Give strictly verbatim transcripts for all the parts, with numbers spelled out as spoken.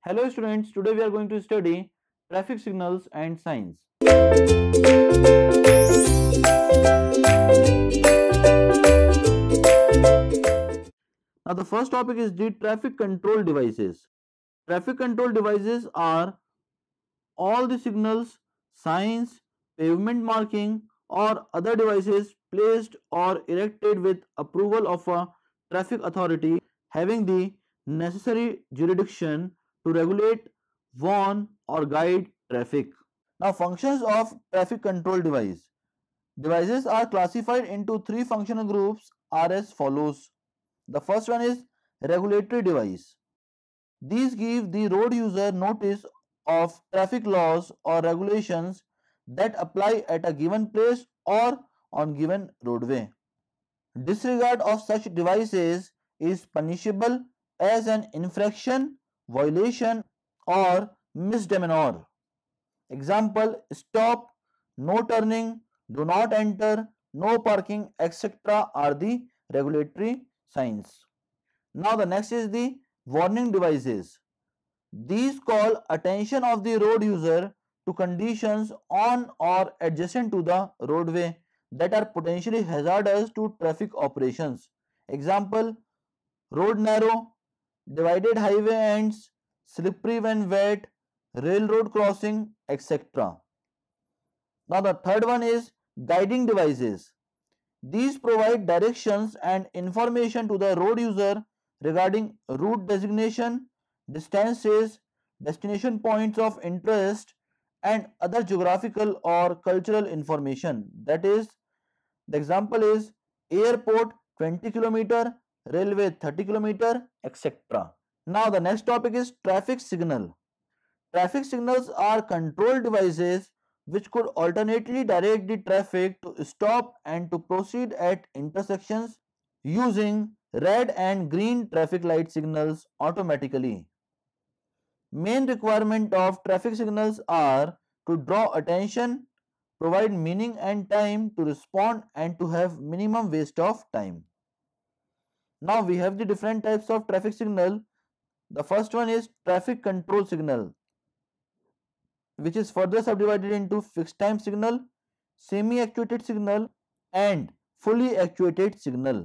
Hello students, today we are going to study traffic signals and signs. Now the first topic is the traffic control devices. Traffic control devices are all the signals, signs, pavement marking or other devices placed or erected with approval of a traffic authority having the necessary jurisdiction to regulate, warn or guide traffic. Now functions of traffic control device. Devices are classified into three functional groups are as follows. The first one is regulatory device. These give the road user notice of traffic laws or regulations that apply at a given place or on given roadway. Disregard of such devices is punishable as an infraction, violation or misdemeanor. Example, stop, no turning, do not enter, no parking, et cetera are the regulatory signs. Now the next is the warning devices. These call attention of the road user to conditions on or adjacent to the roadway that are potentially hazardous to traffic operations. Example, road narrow, divided highway ends, slippery when wet, railroad crossing, et cetera. Now the third one is guiding devices. These provide directions and information to the road user regarding route designation, distances, destination points of interest and other geographical or cultural information. That is, the example is airport twenty kilometer, railway thirty kilometer, et cetera. Now the next topic is traffic signal. Traffic signals are control devices which could alternately direct the traffic to stop and to proceed at intersections using red and green traffic light signals automatically. Main requirement of traffic signals are to draw attention, provide meaning and time to respond and to have minimum waste of time. Now we have the different types of traffic signal. The first one is traffic control signal, which is further subdivided into fixed time signal, semi-actuated signal and fully actuated signal.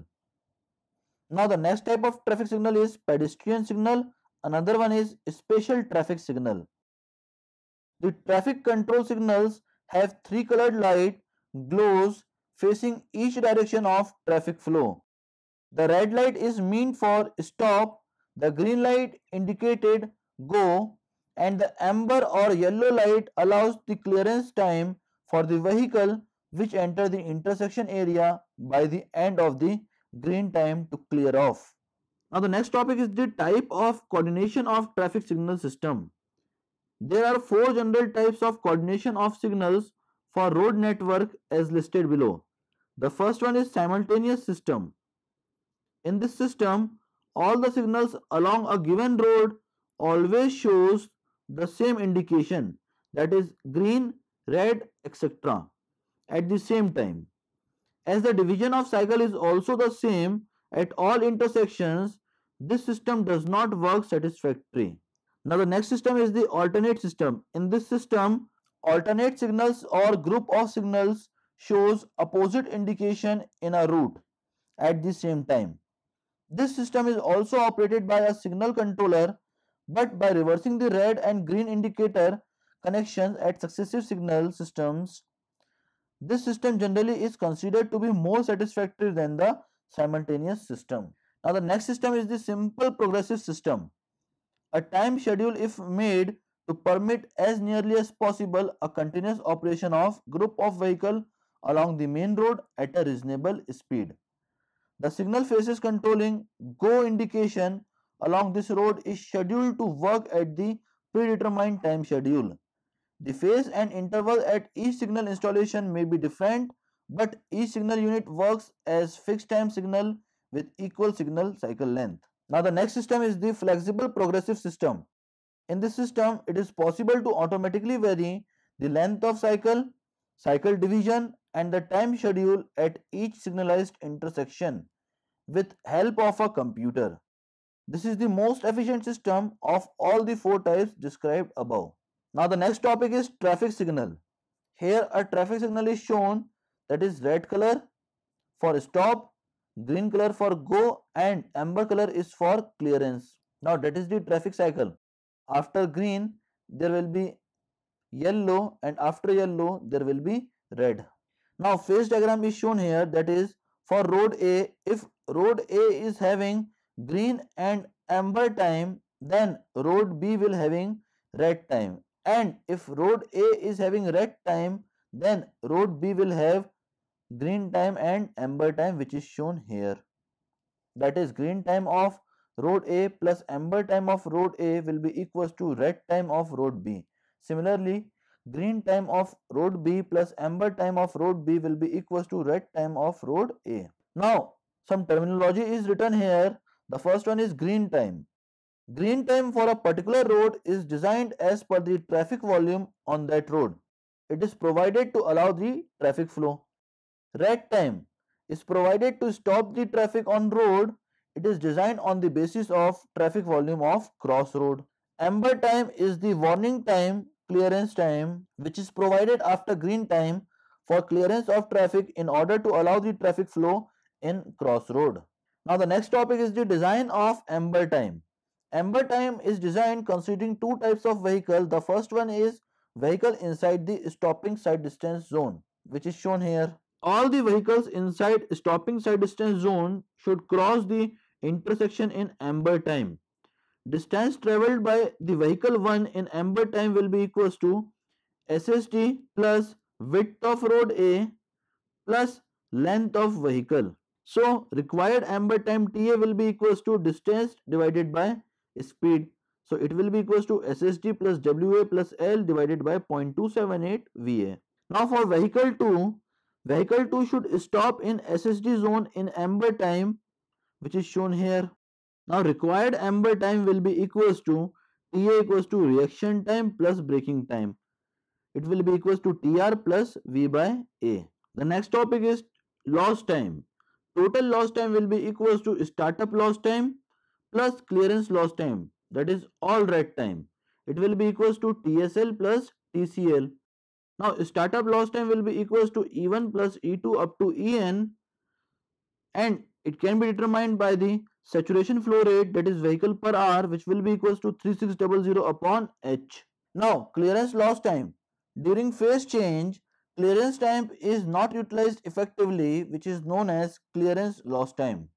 Now the next type of traffic signal is pedestrian signal, another one is special traffic signal. The traffic control signals have three colored light glows facing each direction of traffic flow. The red light is meant for stop, the green light indicated go and the amber or yellow light allows the clearance time for the vehicle which enter the intersection area by the end of the green time to clear off. Now the next topic is the type of coordination of traffic signal system. There are four general types of coordination of signals for road network as listed below. The first one is simultaneous system. In this system, all the signals along a given road always shows the same indication, that is green, red, et cetera at the same time. As the division of cycle is also the same at all intersections, this system does not work satisfactorily. Now the next system is the alternate system. In this system, alternate signals or group of signals shows opposite indication in a route at the same time. This system is also operated by a signal controller, but by reversing the red and green indicator connections at successive signal systems, this system generally is considered to be more satisfactory than the simultaneous system. Now the next system is the simple progressive system. A time schedule if made to permit as nearly as possible a continuous operation of group of vehicle along the main road at a reasonable speed. The signal faces controlling go indication along this road is scheduled to work at the predetermined time schedule. The phase and interval at each signal installation may be different, but each signal unit works as fixed time signal with equal signal cycle length. Now the next system is the flexible progressive system. In this system, it is possible to automatically vary the length of cycle, cycle division and the time schedule at each signalized intersection with help of a computer. This is the most efficient system of all the four types described above. Now the next topic is traffic signal. Here a traffic signal is shown, that is red color for stop, green color for go, and amber color is for clearance. Now that is the traffic cycle. After green there will be yellow, and after yellow there will be red. Now phase diagram is shown here, that is for road A, if road A is having green and amber time, then road B will having red time, and if road A is having red time, then road B will have green time and amber time, which is shown here. That is green time of road A plus amber time of road A will be equals to red time of road B. Similarly, green time of road B plus amber time of road B will be equals to red time of road A. Now, some terminology is written here. The first one is green time. Green time for a particular road is designed as per the traffic volume on that road. It is provided to allow the traffic flow. Red time is provided to stop the traffic on road. It is designed on the basis of traffic volume of crossroad. Amber time is the warning time, clearance time, which is provided after green time for clearance of traffic in order to allow the traffic flow in crossroad. Now the next topic is the design of amber time. Amber time is designed considering two types of vehicle. The first one is vehicle inside the stopping side distance zone, which is shown here. All the vehicles inside stopping side distance zone should cross the intersection in amber time. Distance travelled by the vehicle one in amber time will be equals to S S T plus width of road A plus length of vehicle. So required amber time T A will be equals to distance divided by speed. So it will be equals to S S T plus W A plus L divided by zero point two seven eight V A. Now for vehicle two, vehicle two should stop in S S D zone in amber time, which is shown here. Now required amber time will be equals to T A equals to reaction time plus braking time. It will be equals to T R plus V by A. The next topic is lost time. Total lost time will be equals to startup lost time plus clearance lost time, that is all red time. It will be equals to T S L plus T C L. Now startup lost time will be equals to E one plus E two up to E N, and it can be determined by the saturation flow rate, that is vehicle per hour, which will be equals to three thousand six hundred upon H. Now clearance loss time. During phase change, clearance time is not utilized effectively, which is known as clearance loss time.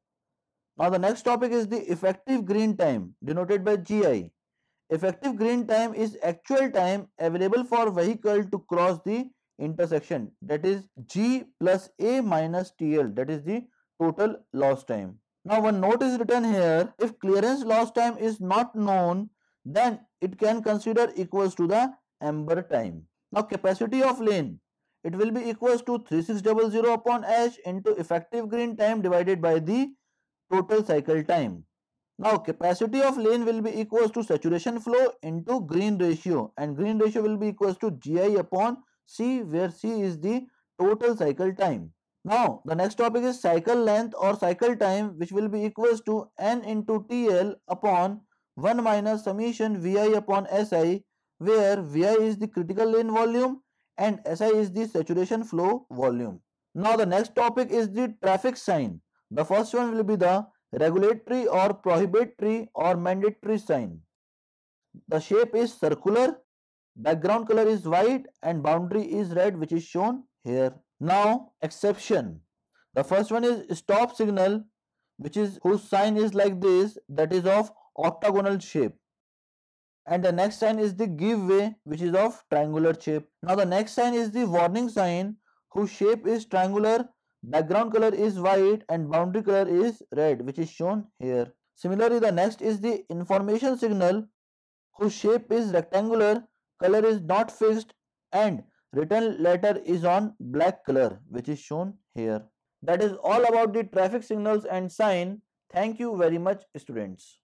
Now the next topic is the effective green time, denoted by G I. Effective green time is actual time available for vehicle to cross the intersection, that is G plus A minus T L, that is the total loss time. Now one note is written here, if clearance loss time is not known, then it can consider equals to the amber time. Now capacity of lane, it will be equals to three thousand six hundred upon H into effective green time divided by the total cycle time. Now capacity of lane will be equals to saturation flow into green ratio, and green ratio will be equals to G I upon C, where C is the total cycle time. Now the next topic is cycle length or cycle time, which will be equals to N into T L upon one minus summation V I upon S I, where V I is the critical lane volume and S I is the saturation flow volume. Now the next topic is the traffic sign. The first one will be the regulatory or prohibitory or mandatory sign. The shape is circular, background color is white and boundary is red, which is shown here. Now exception. The first one is stop signal, which is whose sign is like this, that is of octagonal shape. And the next sign is the give way, which is of triangular shape. Now the next sign is the warning sign, whose shape is triangular, background color is white and boundary color is red, which is shown here. Similarly, the next is the information signal, whose shape is rectangular, color is not fixed and written letter is on black color, which is shown here. That is all about the traffic signals and sign. Thank you very much, students.